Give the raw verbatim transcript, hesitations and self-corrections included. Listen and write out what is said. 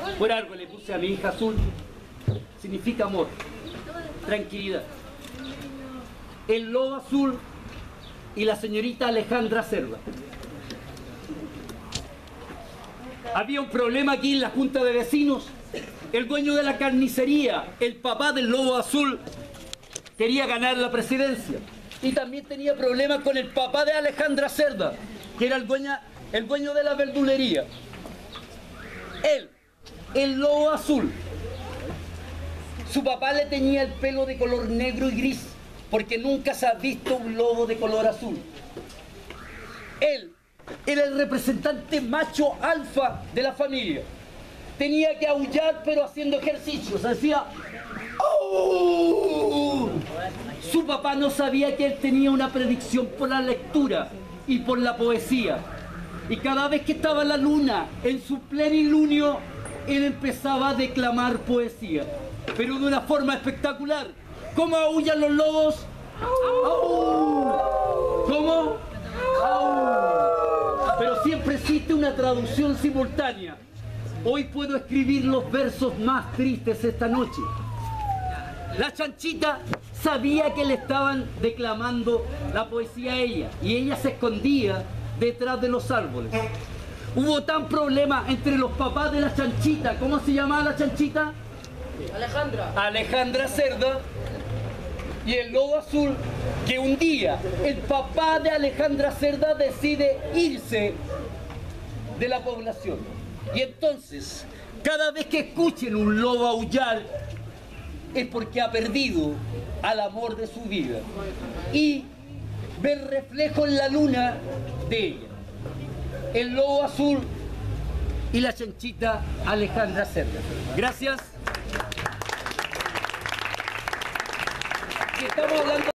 Por algo le puse a mi hija Azul. Significa amor, tranquilidad. El lobo azul y la señorita Alejandra Cerda. Había un problema aquí en la junta de vecinos. El dueño de la carnicería, el papá del lobo azul, quería ganar la presidencia. Y también tenía problemas con el papá de Alejandra Cerda, que era el dueño, el dueño de la verdulería. Él, el lobo azul, su papá le tenía el pelo de color negro y gris, porque nunca se ha visto un lobo de color azul. Él era el representante macho alfa de la familia. Tenía que aullar, pero haciendo ejercicios. Hacía... ¡Oh! Su papá no sabía que él tenía una predicción por la lectura y por la poesía. Y cada vez que estaba la luna en su plenilunio, él empezaba a declamar poesía, pero de una forma espectacular. ¿Cómo aullan los lobos? ¡Au! ¿Cómo? ¡Au! Pero siempre existe una traducción simultánea. Hoy puedo escribir los versos más tristes esta noche. La chanchita sabía que le estaban declamando la poesía a ella, y ella se escondía detrás de los árboles. Hubo tan problema entre los papás de la chanchita. ¿Cómo se llamaba la chanchita? Alejandra. Alejandra Cerda. Y el lobo azul, que un día el papá de Alejandra Cerda decide irse de la población. Y entonces, cada vez que escuchen un lobo aullar, es porque ha perdido al amor de su vida y ver reflejo en la luna de ella. El lobo azul y la chanchita Alejandra Cerda. Gracias. Estamos hablando